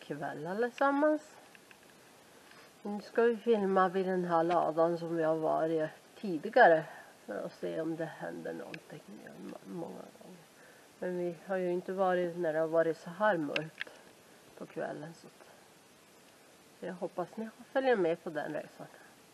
kväll allesammans. Nu ska vi filma vid den här ladan som vi har varit tidigare för att se om det händer någonting många gånger. Men vi har ju inte varit när det har varit så här mörkt på kvällen. Så jag hoppas ni följer med på den resan.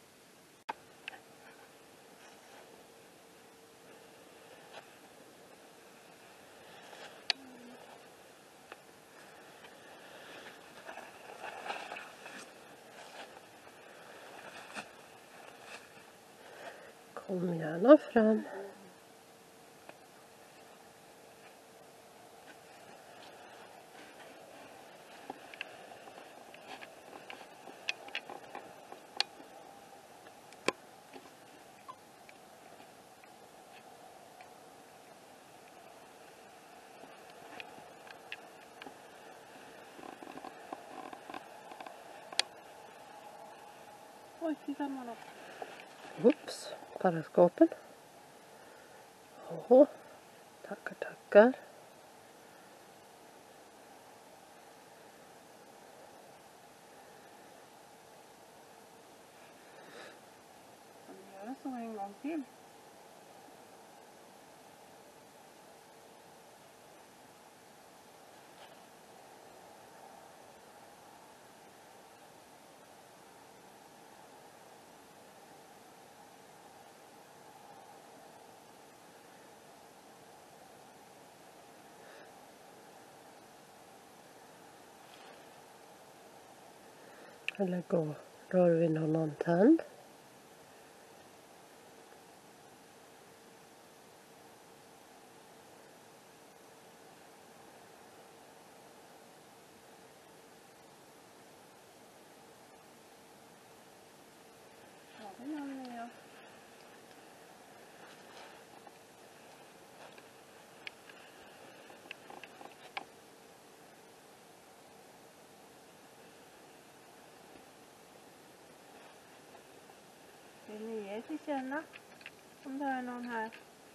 Kom gärna fram. Oj, titta mamma. Ups, paraskopen. Åh, tackar. Kan vi göra så en gång till? Eller rör vi någon tänd? Ja, det gör jag. Vill ni ge till känna om det är någon här?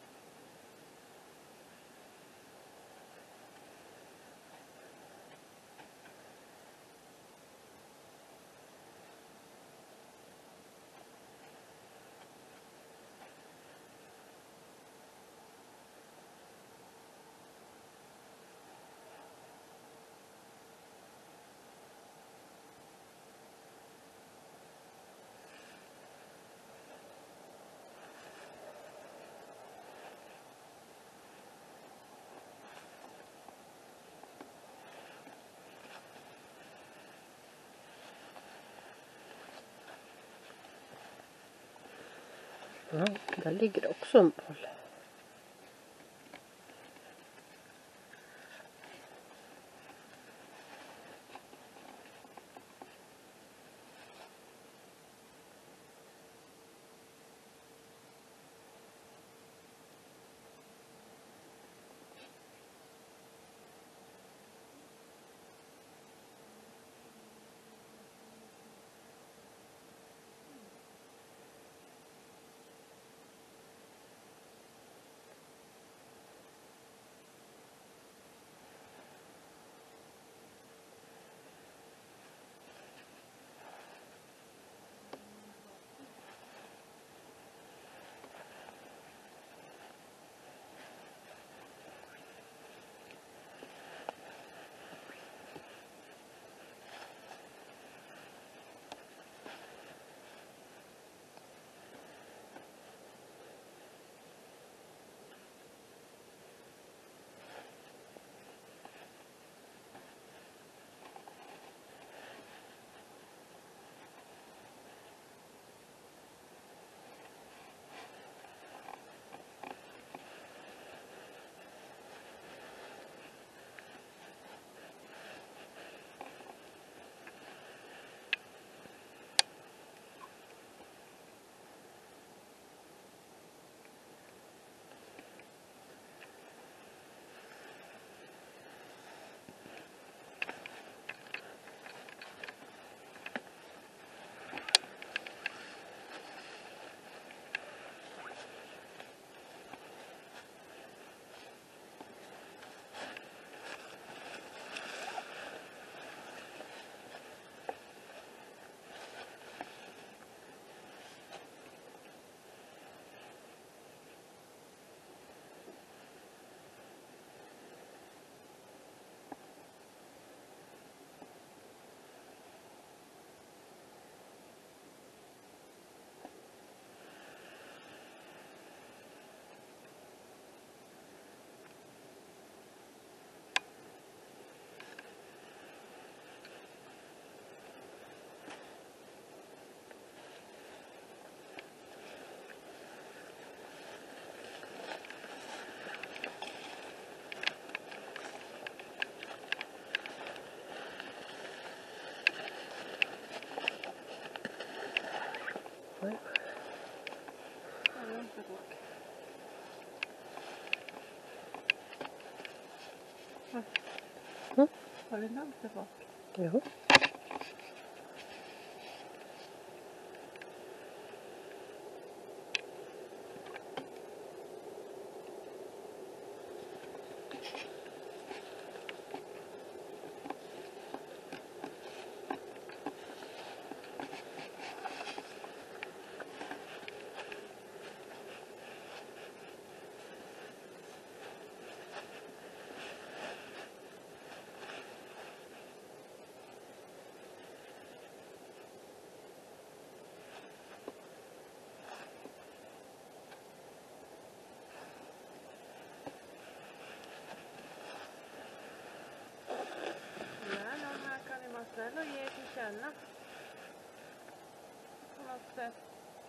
Ja, där ligger också en boll. blomsterbock. Mm. Har du blomsterbock? Jo. Ja, någon här kan ni vara snäll och ge till känna. På något sätt.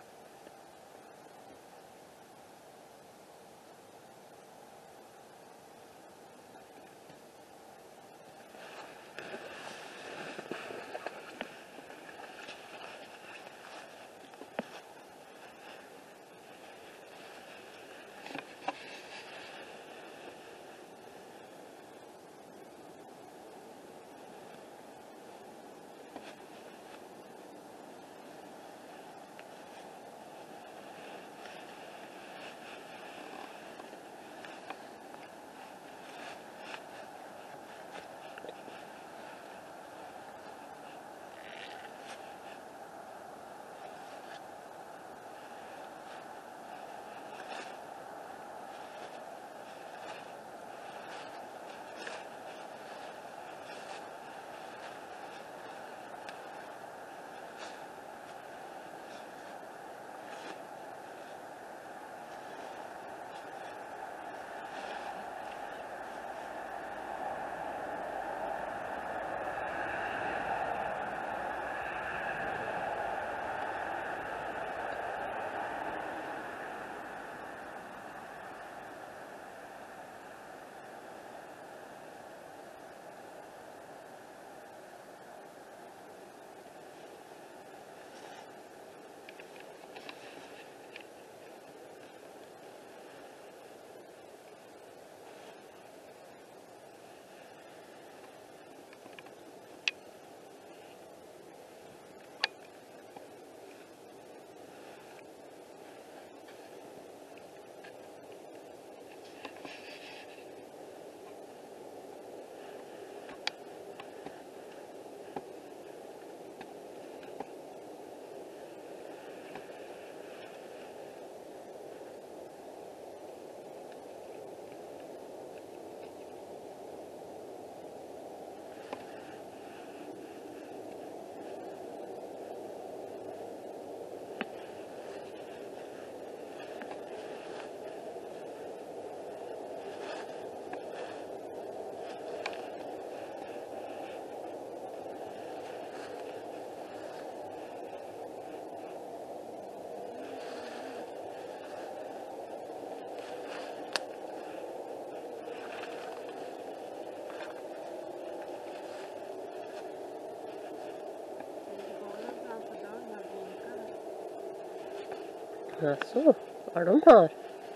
Jaså, var de här?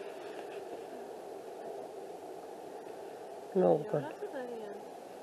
Någon. Jag läser där igen.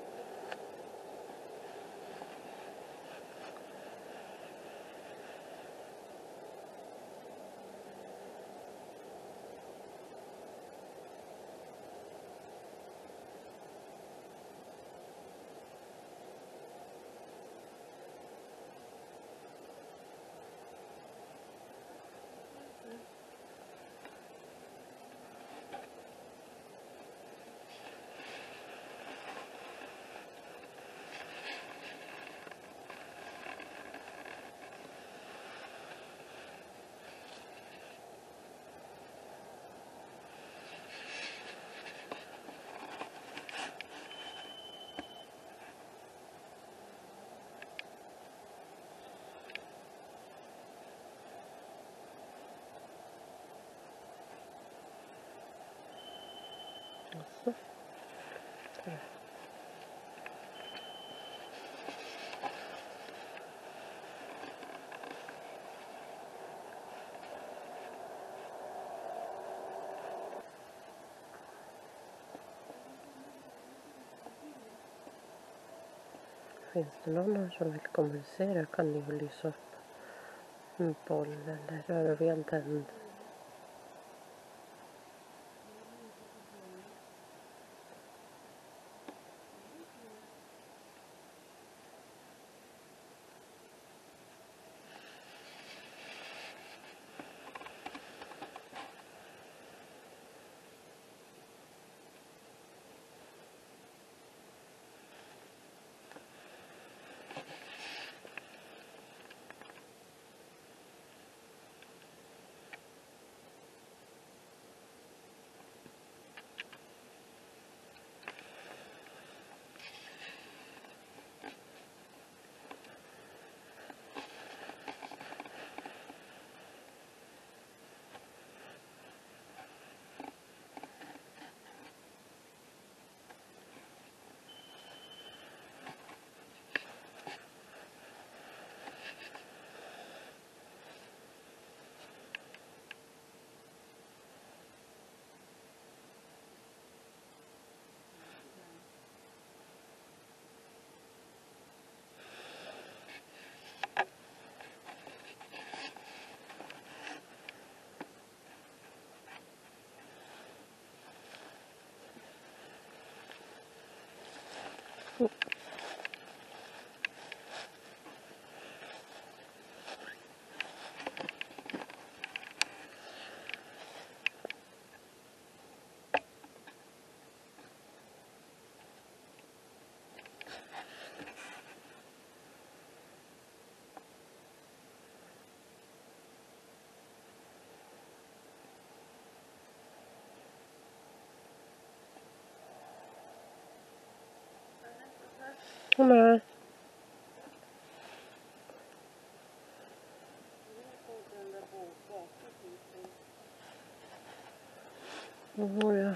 Jaså. Finns det någon här som vill kommunicera kan ni väl lysa upp en boll eller röra vid en tänd. Kom här. Oh, ja.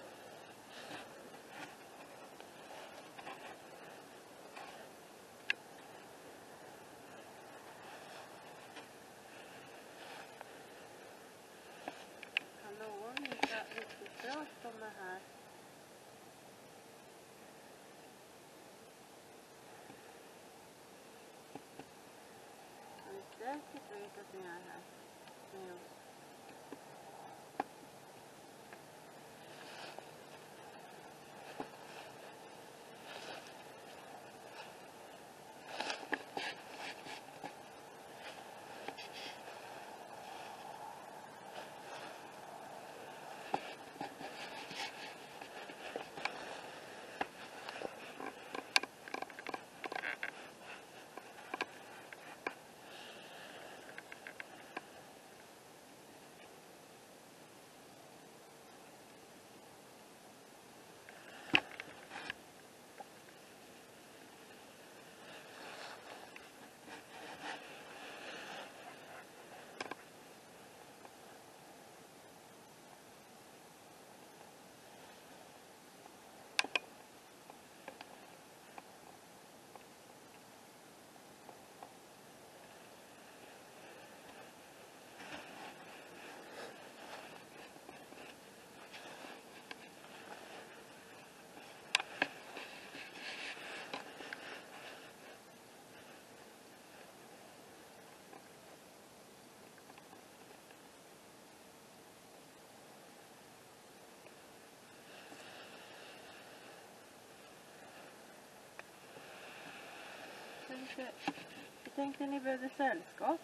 Kan någon hitta riktigt bra sådana här? Är ni säkert vet att ni är här med oss? Jag tänkte ni behövde sällskap.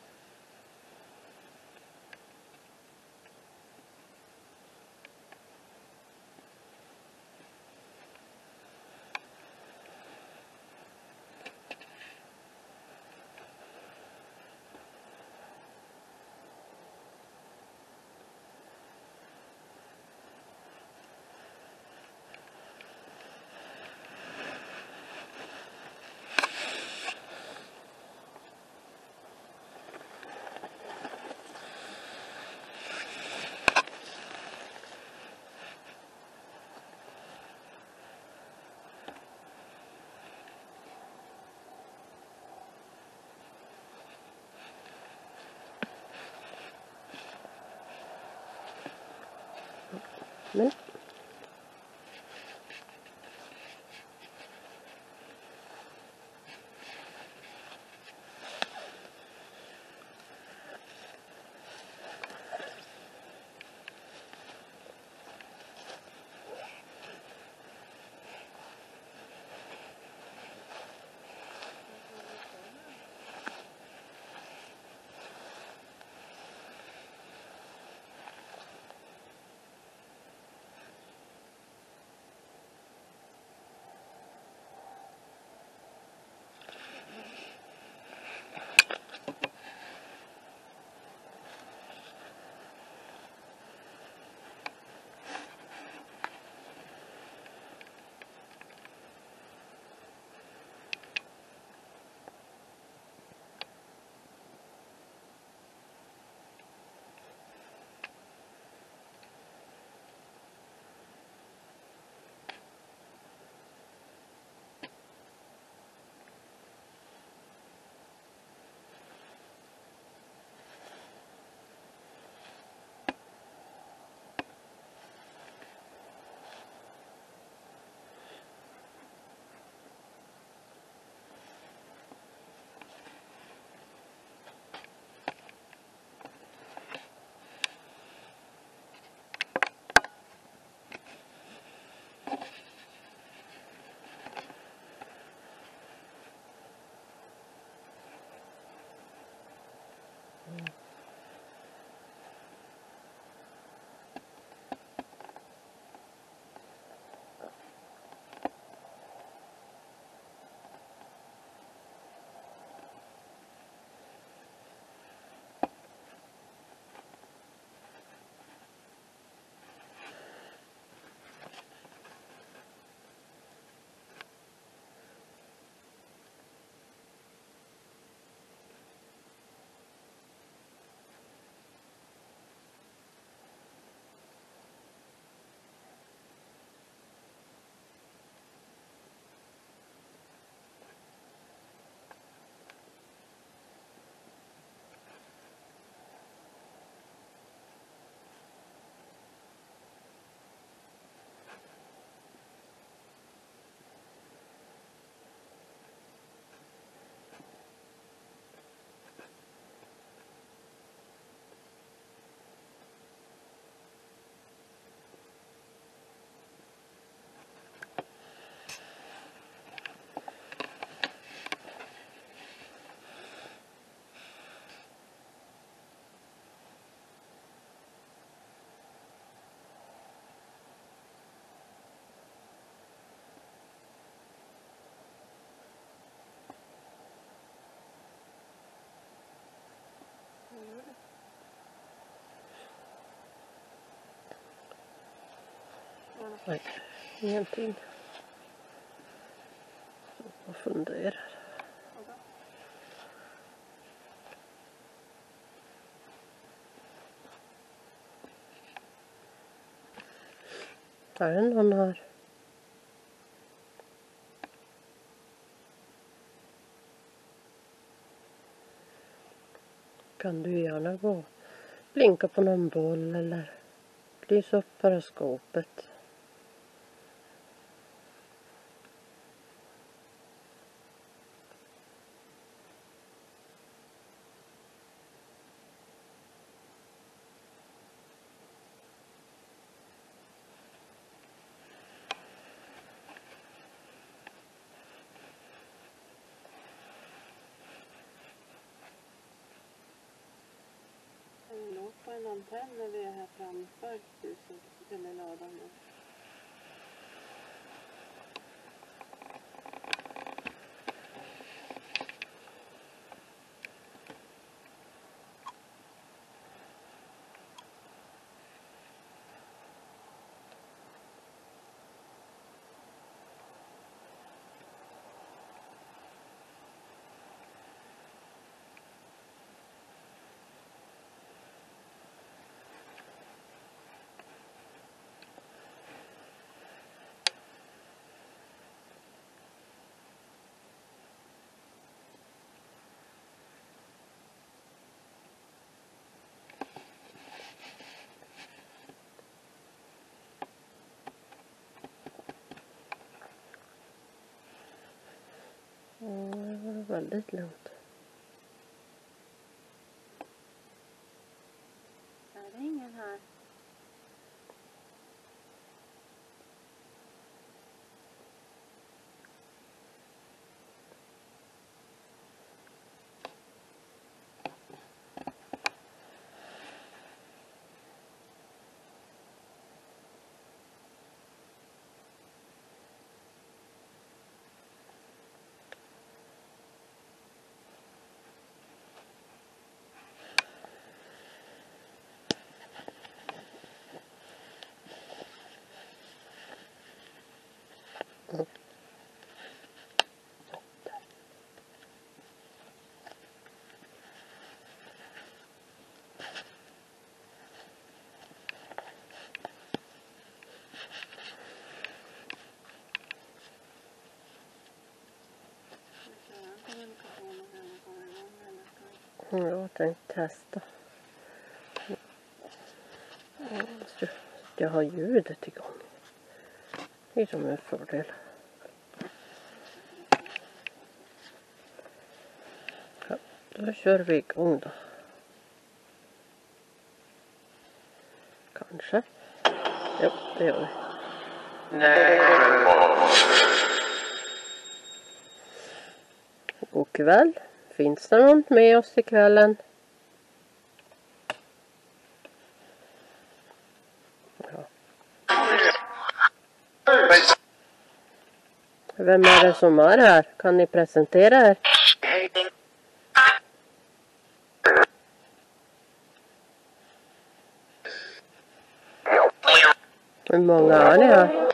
Men Nej, ingenting. Jag funderar. Är det någon här? Kan du gärna gå blinka på någon boll eller lysa upp periskopet. Vi låg på en antenn när vi är här framför huset eller ladan nu. Det var väldigt lugnt. Är det ingen här? Jag tänkte testa. Jag har ljudet igång. Det är som en fördel. Ja, då kör vi igång då. Kanske. Ja, det gör vi. God kväll. Finns det någon med oss i kvällen? Ja. Vem är det som är här? Kan ni presentera er? Hur många är ni här?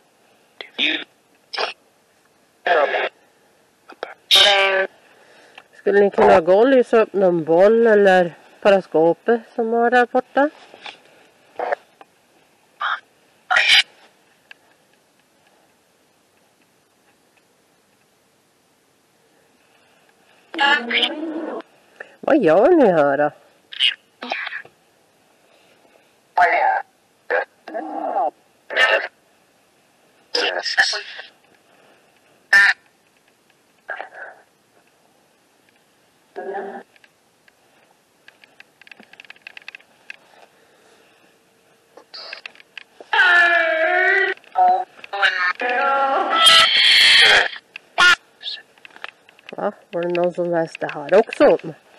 Skulle ni kunna gå och lysa upp någon boll eller paraskopet som var där borta? Vad gör ni här då? Ja, var det någon som läste här också?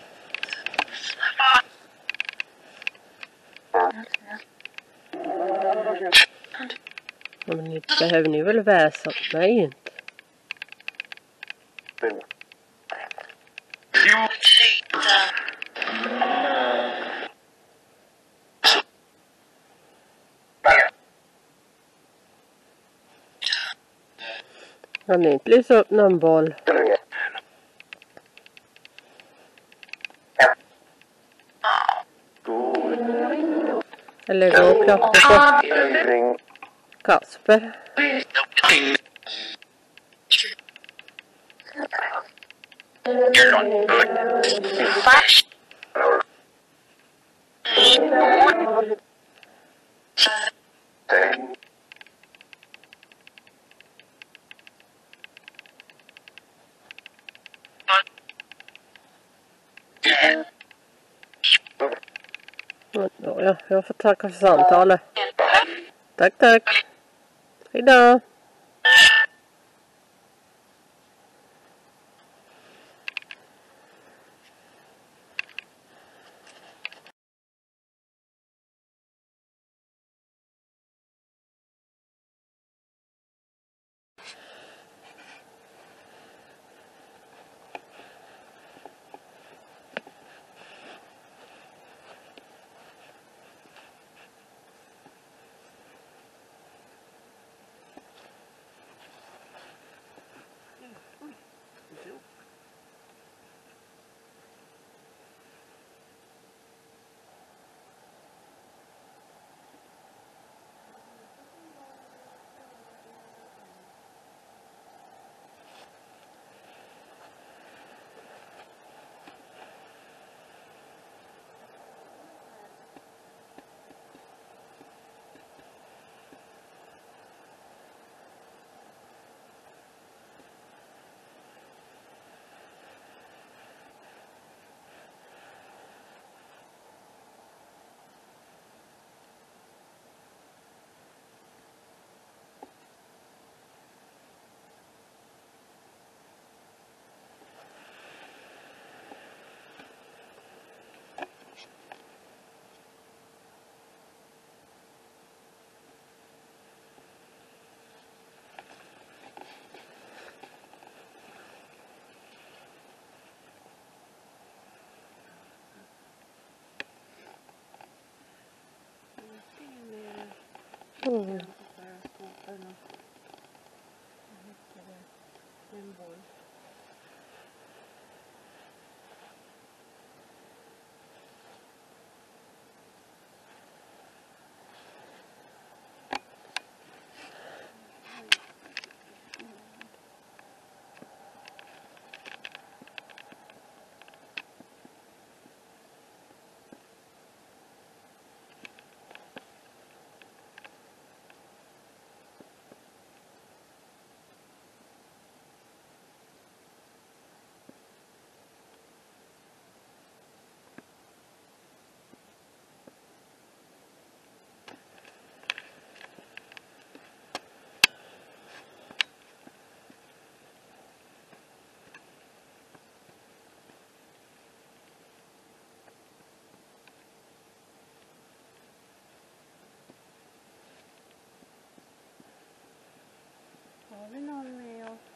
Men ni behöver ni väl väsa? Nej, inte. Kan ni inte lysa upp någon boll? Eller gå och klappa på Kasper. Ja, jag får tacka för samtalet. Tack, tack. Hejdå. Mm. Har vi någon med oss?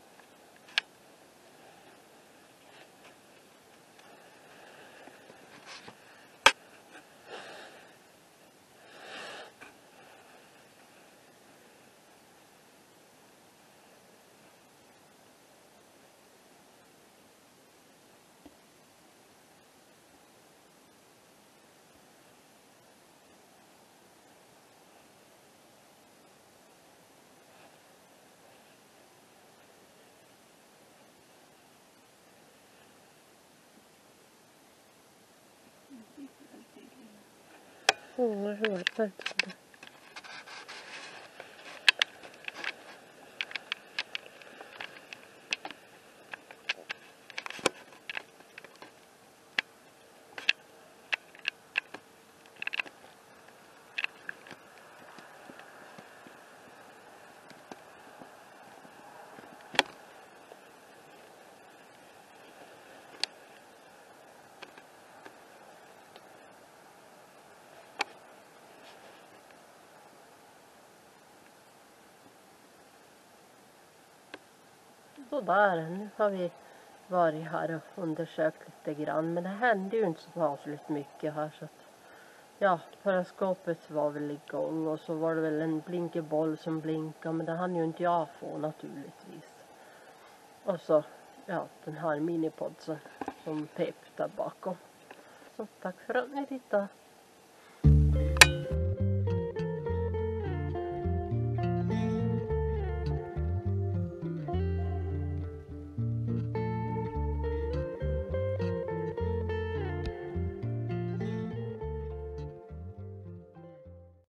Jag hörde inte. Så där, nu har vi varit här och undersökt lite grann. Men det hände ju inte så vanligt mycket här. Så att ja, periskopet var väl igång och så var det väl en blinkeboll som blinkade, men det hann ju inte jag få naturligtvis. Och så, ja, den här minipodsen som pep där bakom. Så tack för att ni tittade.